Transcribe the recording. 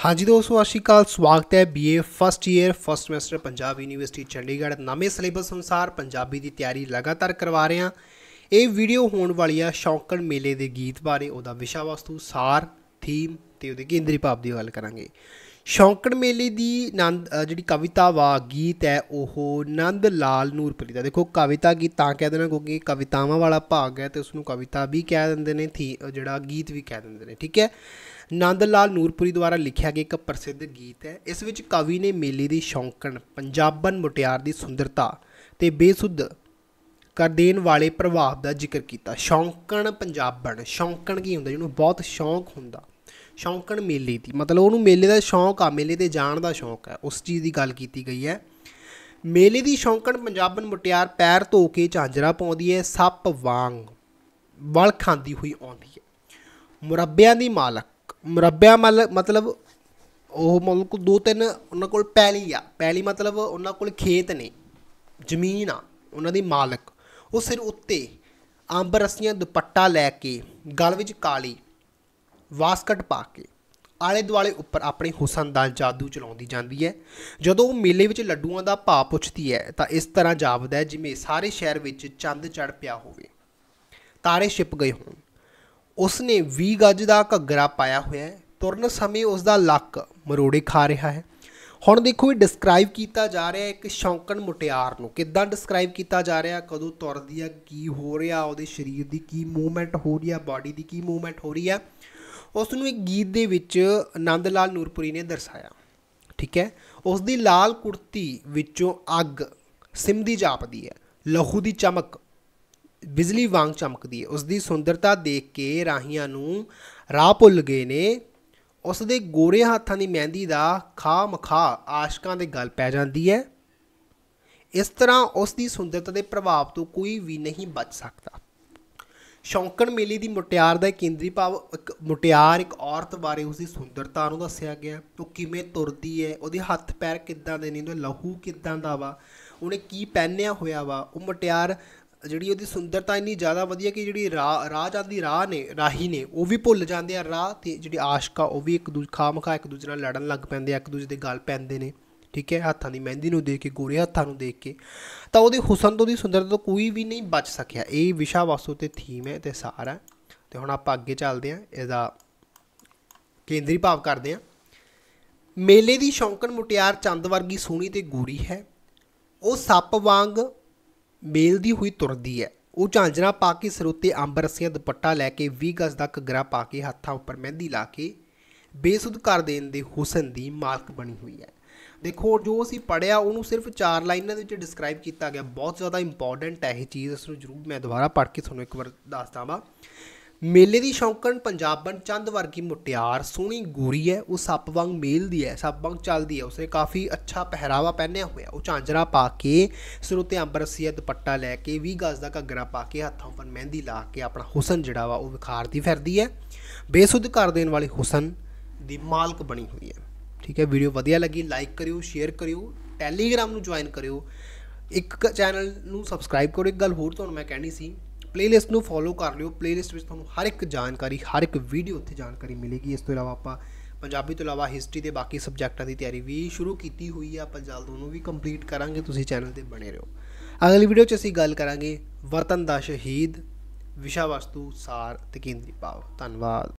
हाँ जी दोस्तों, सत श्री अकाल। स्वागत है BA first year first semester Punjab university Chandigarh. नवे सिलेबस अनुसार पंजाबी की तैयारी लगातार करवा रहे हैं। ये वीडियो होने वाली है शौकण मेले के गीत बारे, उसका विषा वस्तु, सार, थीम तो वो केंद्री भाव की गल करांगे। शौकण मेले की नंद जी कविता वा गीत है वह नंद लाल नूरपुरी का। देखो कविता गीत तां कह देना क्योंकि कवितावां वाला भाग है तो उसनूं कविता भी कह देंगे ने, थी जिहड़ा गीत भी कह देंगे ने। ठीक है, नंद लाल नूरपुरी द्वारा लिखा गया एक प्रसिद्ध गीत है। इस विच कवि ने मेले की शौकण पंजाबन मुटियार की सुंदरता ते बेसुध कर देने वाले प्रभाव का जिक्र किया। शौकण पंजाबन, शौकण की होंदा जिन्होंने बहुत शौक होंदा, शौकण मेले की मतलब उन्होंने मेले का शौक आ, मेले ते जाण का शौक है, उस चीज़ की गल की गई है। मेले की शौकण पंजाबन मुटियार पैर धो के झांजरा पाउंदी है, सप वांग वल खांदी हुई आउंदी है। मुरब्बियां दी मालक, मुरब्बिया मतलब ਉਹ मतलब दो तीन उन्होंने कोल पैली आ, पैली मतलब उन्होंने कोल खेत ने, जमीन आ उन्हों दी मालक। वो सिर उत्ते अंब रस्सियां दुपट्टा लैके गल विच काली वास्कट पा के आले दुआले उपर अपने हुसन का जादू चलाउंदी जांदी है। जदों मेले विच लड्डूआं दा भाव पुछदी है तो इस तरह जापदा है जिवें सारे शहर विच चंद चढ़ पिया होवे, तारे छिप गए होण। उसने 20 गज का घग्गरा पाया हुआ है, तुरन समय उसका लक मरोड़े खा रहा है। हुण देखो ये डिस्क्राइब किया जा रहा है एक शौकण मुटियार नूं किद्दां डिस्क्राइब किया जा रहा, कदों तुरदी है, की हो रहा, उहदे शरीर की की मूवमेंट हो रही है, बॉडी की की मूवमेंट हो रही है, उसनूं एक गीत दे विच नंद लाल नूरपुरी ने दर्शाया। ठीक है, उसकी लाल कुर्ती विचों अग सिमदी जापदी है, लहू की चमक बिजली वांग चमकदी है। उसकी सुंदरता देख के राहियां नूं राह भुल गए ने। उसके गोरे हाथों की मेहंदी का खा मखा आशकां दे गल पै जाती है। इस तरह उसकी सुंदरता के प्रभाव तो कोई भी नहीं बच सकता। शौकण मेले की मुटियार का केंद्री भाव एक मुटियार एक औरत बारे उसकी सुंदरता नूं दस्सिया गया। वो किवें तुरदी है, वो हत्थ पैर किद्दां दे ने, उहदा लहू किद्दां दा वा, उहने की पहनिया होया वा। वो मुटियार जिहड़ी उहदी सुंदरता इन्नी ज़्यादा वधिया कि जिहड़ी राह जांदी राह ने राही ने वो भी भुल जाते हैं राह, ते जिहड़ी आशका वो भी एक दूजे खा मखा एक दूजे नाल लड़न लग पैंदे, एक दूजे दे गल पैंदे ने। ठीक है, हत्थां दी मेहंदी नूं देख के, गोरे हत्थां नूं देख के, तो उहदे हुसन तो उहदी सुंदरता तो कोई भी नहीं बच सकिया। ये विशा वस्तु ते थीम है ते सार है। तो हुण आपां अगे चलदे हां, इहदा केंद्री भाव करदे हां। मेले की शौकण मुटियार चंद वर्गी सोहणी ते गोरी है। वो सप वांग मेलदी हुई तुरदी है। वो झांजरा पा के सिर उत्ते अंब रस्सियां दुपट्टा लैके 20 गज का घग्गरा पा के हत्थां उपर मेहंदी ला के बेसुध कर देने दे हुसन की मालक बनी हुई है। देखो जो असीं पढ़िया उन्होंने सिर्फ 4 लाइनों में डिस्क्राइब किया गया, बहुत ज़्यादा इंपॉर्टेंट है ये चीज़, इसमें जरूर मैं दोबारा पढ़ के थोड़ा एक बार दसदा वा। मेले की शौकण पंजाबन चंद वर्गी मुटियार सोहनी गोरी है। वो सप वांग मेलदी है, सप वांग चलती है, उसने काफ़ी अच्छा पहरावा पहनया हुआ। वो झांजरा पा के सिर उत्ते अंब रस्सिया दुपट्टा लैके 20 गज का घग्गरा पा के हत्थों पर मेहंदी ला के अपना हुसन जिहड़ा वा वो विखारती फिरदी है, बेसुध कर देने वाली हुसन की मालक बनी हुई है। ठीक है, वीडियो वधिया लगी लाइक करियो, शेयर करियो, टैलीग्राम नूं ज्वाइन करियो, एक चैनल नूं सबसक्राइब करो। एक गल होर तुहानूं मैं कहनी सी, प्लेलिस्ट नूं फॉलो कर लियो। प्लेलिस्ट में तुहानूं हर एक जानकारी, हर एक वीडियो उत्थे जानकारी मिलेगी। इस तो इलावा आपां पंजाबी तो इलावा हिस्टरी ते बाकी सबजैक्टां की तैयारी भी शुरू की हुई है, आपां जल्द उहनूं भी कंप्लीट करांगे। तुसीं चैनल ते बने रहो। अगली वीडियो च असीं गल करांगे वतन दा शहीद, विशा वस्तु, सार ते केंद्री भाव। धन्नवाद।